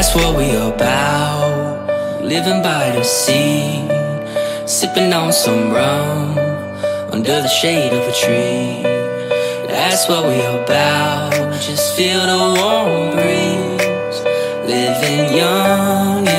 That's what we about. Living by the sea, sipping on some rum under the shade of a tree. That's what we about. Just feel the warm breeze. Living young.